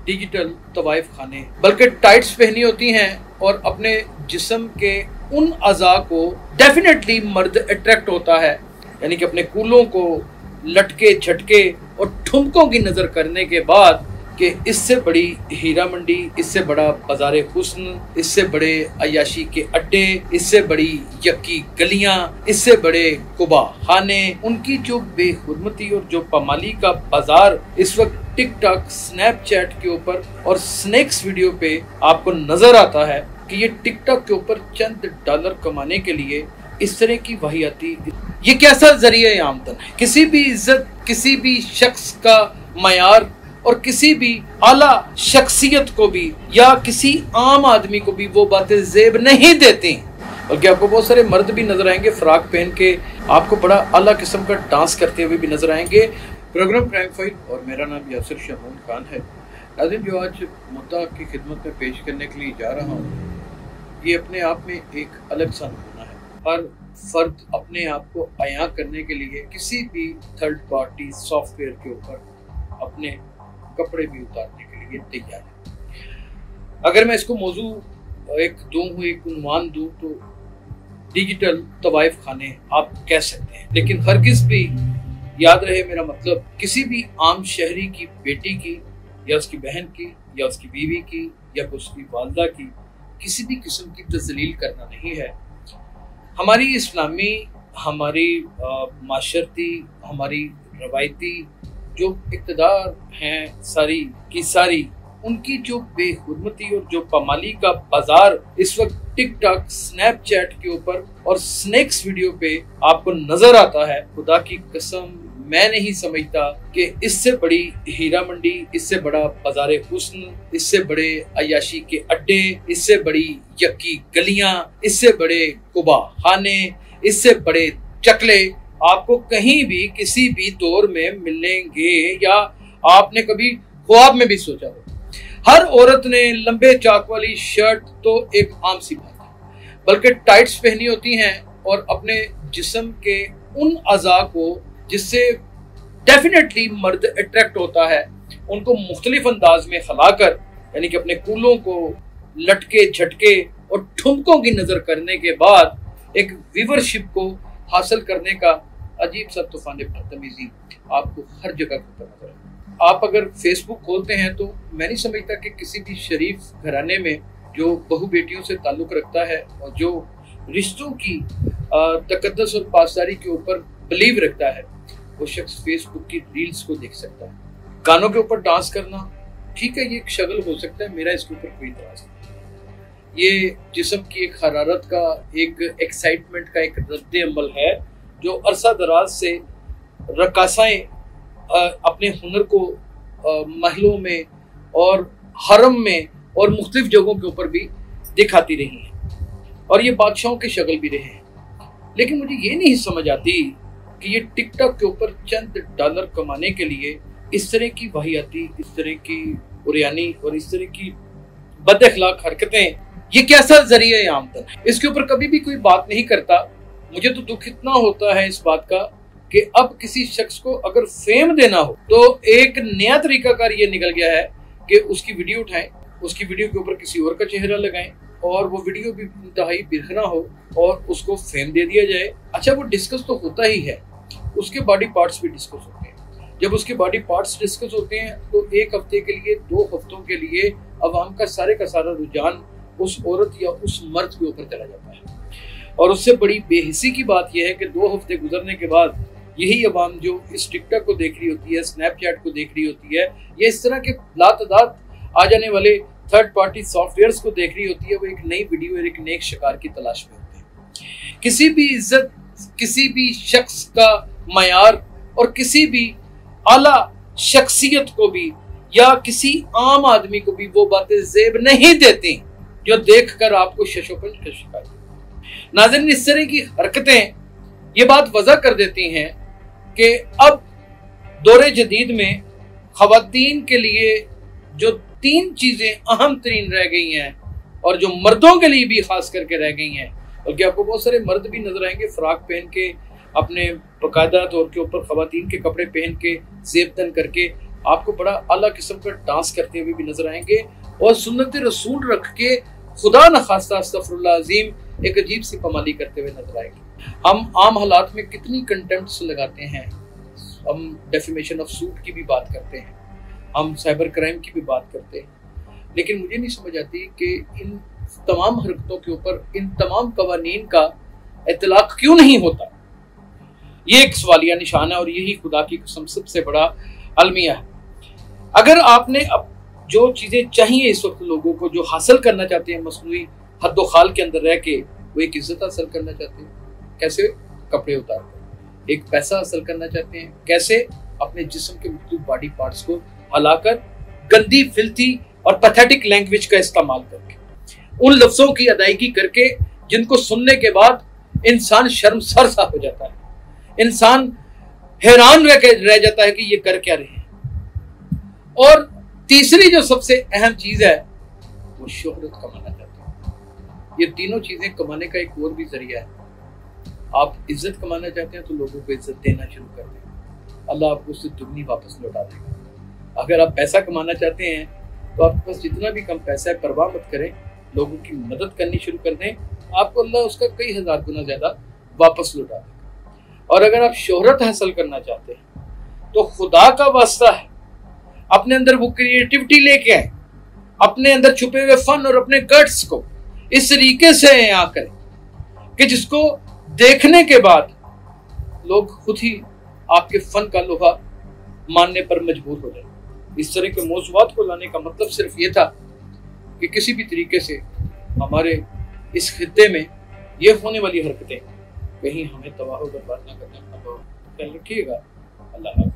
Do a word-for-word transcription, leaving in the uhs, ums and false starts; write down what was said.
Digital तवाइफ खाने, बल्कि tights पहनी होती हैं और अपने जिस्म के उन अज़ा को डेफिनेटली मर्द अट्रैक्ट होता है, यानी कि अपने कूलों को लटके झटके और ठुमकों की नज़र करने के बाद कि इससे बड़ी हीरा मंडी, इससे बड़ा बाज़ार हुस्न, इससे बड़े अयाशी के अड्डे, इससे बड़ी यक्की गलियां, इससे बड़े कुबा खाने, उनकी जो बेहुरमती और जो पमाली का बाजार इस वक्त टिकटॉक, स्नैपचैट के ऊपर और स्नैक्स वीडियो पे आपको नजर आता है कि ये टिकटॉक के ऊपर चंद डॉलर कमाने के लिए इस तरह की वाहियाती, ये कैसा जरिया आमदन है। किसी भी इज्जत, किसी भी शख्स का मयार और किसी भी आला शख्सियत को भी या किसी आम आदमी को भी वो बातें जेब नहीं देती। बल्कि आपको बहुत सारे मर्द भी नजर आएंगे फ्राक पहन के, आपको बड़ा आला किस्म का डांस करते हुए भी नजर आएंगे। प्रोग्राम क्राइम फाइल और मेरा नाम यासिर शमून खान है। नाज़रीन, जो आज मुद्दा की खिदमत में पेश करने के लिए जा रहा हूँ, ये अपने आप में एक अलग सा नमूना है। हर फर्द अपने आप को अयां करने के लिए किसी भी थर्ड पार्टी सॉफ्टवेयर के ऊपर अपने कपड़े भी उतारने के लिए तैयार है। अगर मैं इसको मौजू एक दूं हूँ, एक उन्वान दूं, तो डिजिटल तवाइफ खाने आप कह सकते हैं। लेकिन हरगिज़ भी याद रहे, मेरा मतलब किसी भी आम शहरी की बेटी की या उसकी बहन की या उसकी बीवी की या उसकी वालदा की किसी भी किस्म की तज़लील करना नहीं है। हमारी इस्लामी, हमारी माशरती, हमारी रवायती जो इक़्तिदार हैं सारी की सारी, उनकी जो बेहुरमती और जो पमाली का बाजार इस वक्त टिकटॉक, स्नैपचैट के ऊपर और स्नैक्स वीडियो पे आपको नजर आता है, खुदा की कसम मैं नहीं समझता कि इससे बड़ी हीरा मंडी, इससे बड़ा बाजार हुस्न, इससे बड़े अयाशी के अड्डे, इससे बड़ी यक्की गलियां, इससे बड़े कुबा खाने, इससे बड़े चकले आपको कहीं भी किसी भी दौर में मिलेंगे या आपने कभी ख्वाब में भी सोचा हो। हर औरत ने लंबे चाक वाली शर्ट तो एक आम सी बात है, बल्कि टाइट्स पहनी होती हैं और अपने जिस्म के उन अज़ा को जिससे डेफिनेटली मर्द अट्रैक्ट होता है, उनको मुख्तलिफ अंदाज में खलाकर, यानी कि अपने कूलों को लटके झटके और ठुमकों की नज़र करने के बाद एक व्यूवरशिप को हासिल करने का अजीब सा तूफान बदतमीजी आपको हर जगह पर नजर आएगा। आप अगर फेसबुक खोलते हैं तो मैं नहीं समझता कि किसी भी शरीफ घराने में जो बहू बेटियों से ताल्लुक़ रखता है और जो रिश्तों की तकद्दस और पासदारी के ऊपर बिलीव रखता है, वो शख्स फेसबुक की रील्स को देख सकता है। गानों के ऊपर डांस करना ठीक है, ये एक शगल हो सकता है, मेरा इसके ऊपर कोई इतराज़ नहीं। ये जिस्म की एक हरारत का, एक एक्साइटमेंट का एक रद्द अमल है जो अरसा दराज से रकासाएं अपने हुनर को महलों में और हरम में और मुख्तलिफ जगहों के ऊपर भी दिखाती रही हैं और ये बादशाहों के शक्ल भी रहे हैं। लेकिन मुझे ये नहीं समझ आती कि ये टिकटॉक के ऊपर चंद डॉलर कमाने के लिए इस तरह की वाहियाती, इस तरह की उरियानी और इस तरह की बदअखलाक हरकतें, ये कैसा जरिया आमदन है। इसके ऊपर कभी भी कोई बात नहीं करता। मुझे तो दुख इतना होता है इस बात का कि अब किसी शख्स को अगर फेम देना हो तो एक नया तरीकाकार ये निकल गया है कि उसकी वीडियो उठाएं, उसकी वीडियो के ऊपर किसी और का चेहरा लगाएं और वो वीडियो भी इंतहाई बिरखना हो और उसको फेम दे दिया जाए। अच्छा, वो डिस्कस तो होता ही है, उसके बॉडी पार्ट्स भी डिस्कस होते हैं। जब उसके बॉडी पार्ट्स डिस्कस होते हैं तो एक हफ्ते के लिए, दो हफ्तों के लिए अवाम का सारे का सारा रुझान उस औरत या उस मर्द के ऊपर चला जाता है। और उससे बड़ी बेहिसी की बात यह है कि दो हफ्ते गुजरने के बाद यही अवाम जो इस टिकटॉक को देख रही होती है, स्नैपचैट को देख रही होती है, या इस तरह के लातादाद आ जाने वाले थर्ड पार्टी सॉफ्टवेयर्स को देख रही होती है, वो एक नई वीडियो और एक नए शिकार की तलाश में होते हैं। किसी भी इज्जत, किसी भी शख्स का मयार और किसी भी आला शख्सियत को भी या किसी आम आदमी को भी वो बातें जेब नहीं देती जो देखकर आपको शशोपंज का शिकार। नाज़रीन, इस तरह की हरकतें ये बात वजह कर देती हैं कि अब दौरे जदीद में ख़वातीन के लिए जो तीन चीज़ें अहम तरीन रह गई हैं और जो मर्दों के लिए भी खास करके रह गई हैं, बल्कि आपको बहुत सारे मर्द भी नजर आएंगे फ्राक पहन के, अपने बाकायदा तौर के ऊपर ख़वातीन के कपड़े पहन के, ज़ेब तन करके आपको बड़ा आला किस्म का डांस करते हुए भी नजर आएंगे और सुन्नत रसूल रख के खुदा न खास्ता अस्तगफिरुल्लाह अज़ीम एक अजीब सी पमाली करते हुए नजर आएंगे। हम आम हालात में कितनी कंटेम्प्ट्स लगाते हैं, हम डेफिमेशन ऑफ सूट की भी बात करते हैं, हम साइबर क्राइम की भी बात करते हैं, लेकिन मुझे नहीं समझ आती कि इन तमाम हरकतों के ऊपर इन तमाम कवानीन का इतलाक क्यों नहीं होता। ये एक सवालिया निशान है और यही खुदा की कसम सबसे बड़ा अलमिया है। अगर आपने अब जो चीज़ें चाहिए इस वक्त लोगों को, जो हासिल करना चाहते हैं मसनूई हद्दो खाल के अंदर रह के, वो एक इज्जत हासिल करना चाहते हैं, कैसे? कपड़े उतार कर। एक पैसा हासिल करना चाहते हैं, कैसे? अपने जिस्म के मुख्तलिफ बॉडी पार्ट्स को हलाकर गंदी, फिल्थी और पैथेटिक लैंग्वेज का इस्तेमाल करके, उन लफ्जों की अदायगी करके जिनको सुनने के बाद इंसान शर्मसार सा हो जाता है, इंसान हैरान रह रह जाता है कि ये कर क्या रहे हैं। और तीसरी जो सबसे अहम चीज है वो शोहरत कमाना चाहते हैं। ये तीनों चीजें कमाने का एक और भी जरिया है। आप इज्जत कमाना चाहते हैं तो लोगों को इज्जत देना शुरू कर दें, अल्लाह आपको उससे दुगनी वापस लौटा देगा। अगर आप पैसा कमाना चाहते हैं तो आपके पास जितना भी कम पैसा है परवाह मत करें, लोगों की मदद करनी शुरू कर दें, आपको अल्लाह उसका कई हजार गुना ज्यादा वापस लौटा देगा। और अगर आप शोहरत हासिल करना चाहते हैं तो खुदा का वास्ता है, अपने अंदर वो क्रिएटिविटी लेके आए, अपने अंदर छुपे हुए फन और अपने गट्स को इस तरीके से यहाँ करें कि जिसको देखने के बाद लोग खुद ही आपके फन का लोहा मानने पर मजबूर हो जाए। इस तरह के मौज़ूआत को लाने का मतलब सिर्फ ये था कि किसी भी तरीके से हमारे इस खित्ते में ये होने वाली हरकतें कहीं हमें तबाह बर्बाद ना करना। ख्याल रखिएगा। अल्लाह।